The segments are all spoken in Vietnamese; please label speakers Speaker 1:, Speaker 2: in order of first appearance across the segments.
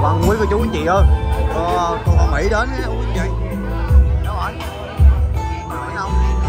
Speaker 1: Vâng, quý cô chú anh chị ơi, cô Hoàng Mỹ đến á, quý anh chị. Đâu rồi? Hỏi không?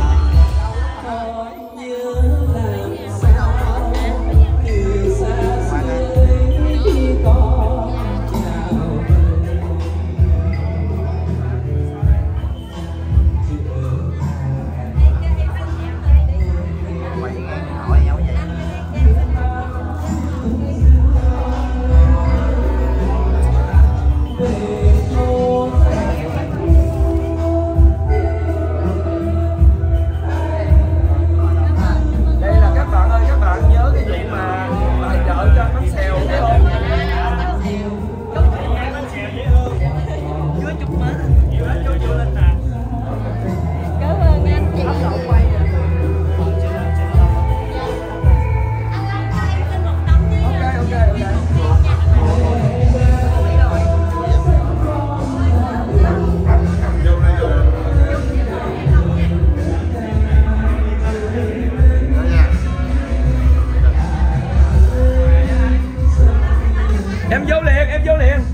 Speaker 2: Em vô liền, em vô liền.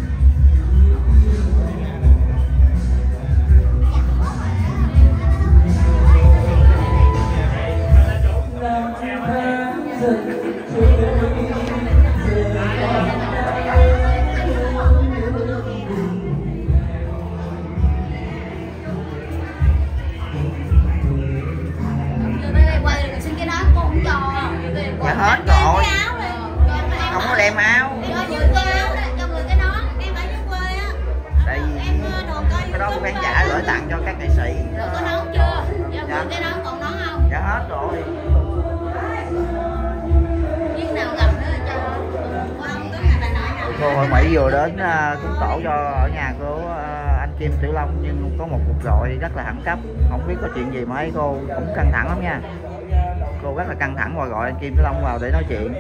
Speaker 3: Dạ hết rồi. Không có đem áo. Tại vì cái đó khán giả gửi tặng cho các nghệ sĩ.
Speaker 4: Có nón chưa?
Speaker 3: Dạ.
Speaker 4: Cái nón còn nón không?
Speaker 3: Dạ hết rồi.
Speaker 4: Biết nào gặp nữa cho có ông tới nhà bà nội nào.
Speaker 3: Cô Hội Mỹ vừa đến cúng tổ cho ở nhà của anh Kim Tiểu Long, nhưng có một cuộc gọi rất là khẩn cấp, không biết có chuyện gì mà thấy cô cũng căng thẳng lắm nha. Cô rất là căng thẳng và gọi anh Kim Tiểu Long vào để nói chuyện.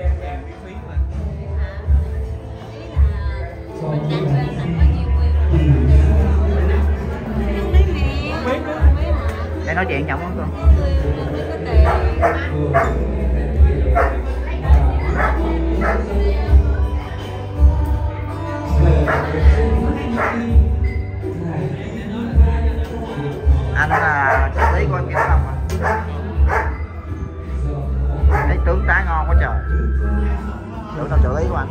Speaker 3: Để nói chuyện chồng không cô? Anh là trợ lý của anh Kim Tiểu Long à? Thấy tướng tá ngon quá trời. Tưởng đâu trợ lý của anh.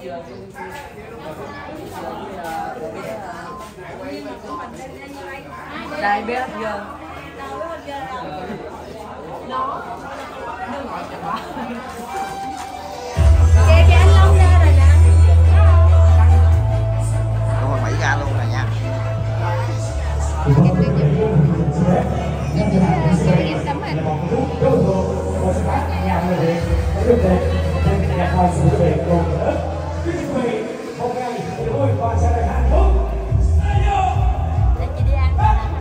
Speaker 2: Đây biết chưa?
Speaker 4: Kìa anh Long ra rồi nè.
Speaker 3: Đúng rồi, Mỹ ra luôn rồi nha.
Speaker 4: Để chị đi ăn rồi nè.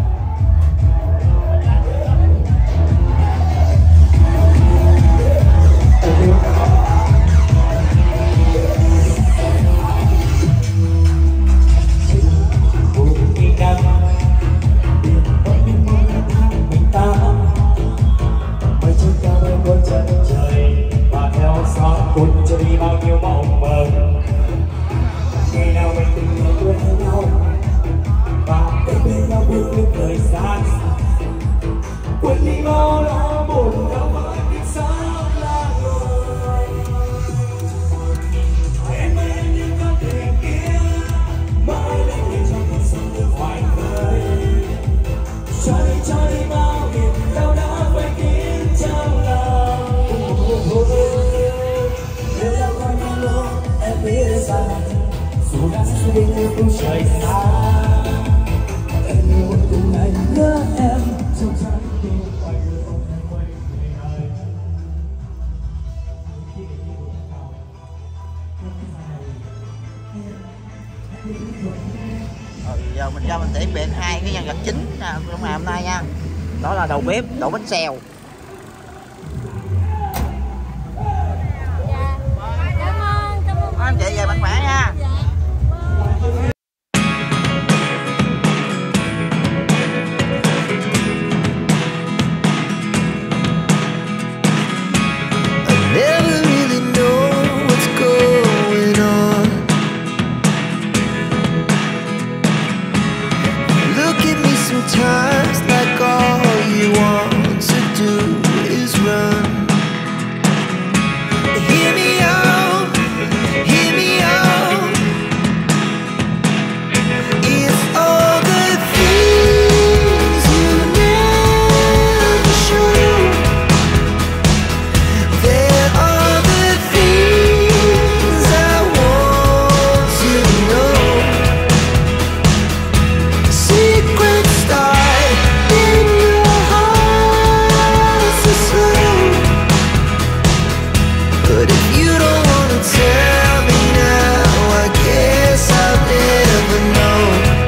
Speaker 3: Giờ mình cho mình tiễn biệt hai cái nhân vật chính trong ngày hôm nay nha. Đó là đầu bếp đổ bánh xèo.
Speaker 4: Dạ. Cảm ơn
Speaker 3: Anh chị về mạnh khỏe nha.
Speaker 5: Never really know what's going on. Look at me sometimes like all you want to do is run. Hear me out, hear me out. It's all the things you never show. There are the things I want to know. Secrets start in your heart so slow. But if you don't wanna tell me now, I guess I'll never know.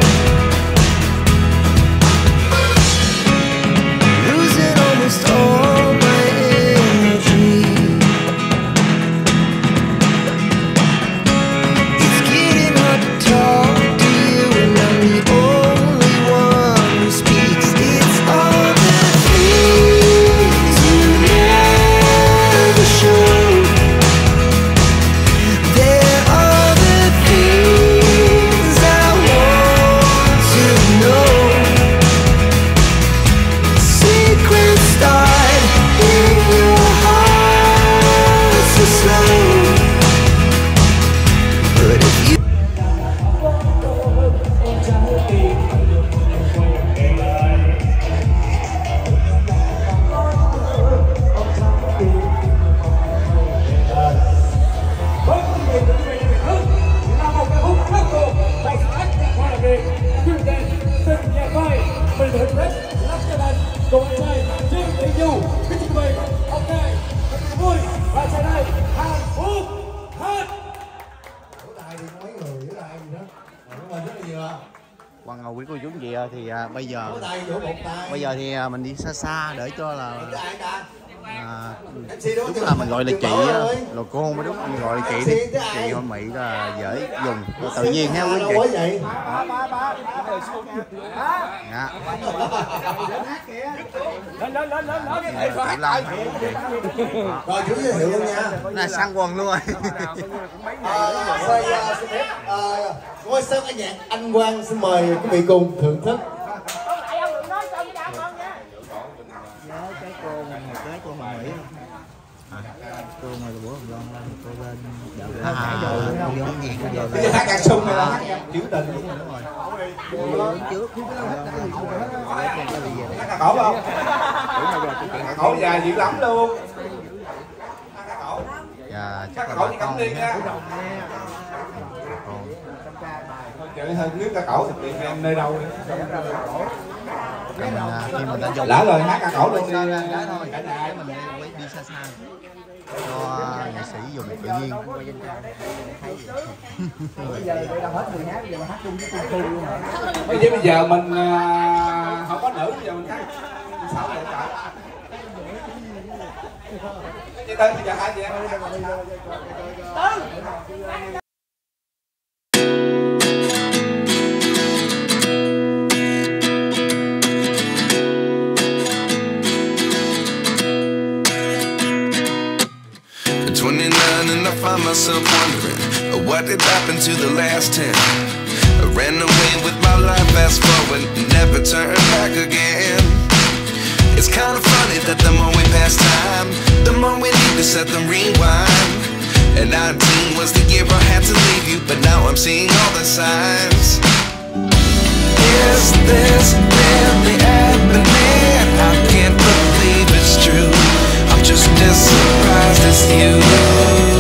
Speaker 5: Losing almost all my energy. It's getting hard to talk to you, and I'm the only one who speaks. It's all the things you never show. There are the things I want to know. Secrets start in your heart so slow. But if you
Speaker 1: Quang Ngọc quý cô chú anh chị ơi, thì bây giờ thì mình đi xa xa để cho là đúng là mình gọi là chị á, rồi cô không mới đúng, mình gọi là chị đi, chị Hoa Mỹ là dễ dùng, tự nhiên ha quý anh chị. Dạ.
Speaker 6: Rồi chú giới thiệu luôn nha.
Speaker 1: Là sang quần luôn rồi.
Speaker 6: Ngôi sao ca nhạc Anh Quang xin mời quý vị cùng thưởng thức.
Speaker 3: Cái cô Hoa Mỹ. Cô này là bữa hôm đó. cô lên
Speaker 1: cô vô nghiền cái
Speaker 6: Bây giờ hát nhạc sung này là hát nhạc trữ tình.
Speaker 1: trước
Speaker 6: Hát nhạc cổ không? Nhạc cổ dài dữ lắm luôn. Hát nhạc cổ.
Speaker 1: dạ
Speaker 6: Hát
Speaker 1: chắc
Speaker 6: nhạc
Speaker 1: là
Speaker 6: cổ
Speaker 1: bà
Speaker 6: chỉ cắm
Speaker 1: con
Speaker 6: riêng nha. Trời ơi, nếu ca cổ thì em nơi đâu đi.
Speaker 1: khi mình đã dùng
Speaker 6: Lỡ rồi hát ca cổ luôn đi.
Speaker 1: cái thôi cái mình đi xa xa cho nghệ sĩ dùng tự nhiên.
Speaker 6: Bây giờ mình không có nữ, bây giờ mình hát sao vậy trời? Chị tên bây giờ hai chị em.
Speaker 5: At 29 and I find myself wondering what did happen to the last 10. I ran away with my life, fast forward, never turn back again. It's kind of funny that the more we pass time, the more we need to set them rewind. And 19 was the year I had to leave you, but now I'm seeing all the signs. Is this really happening? I can't believe it's true. I'm just as surprised as you.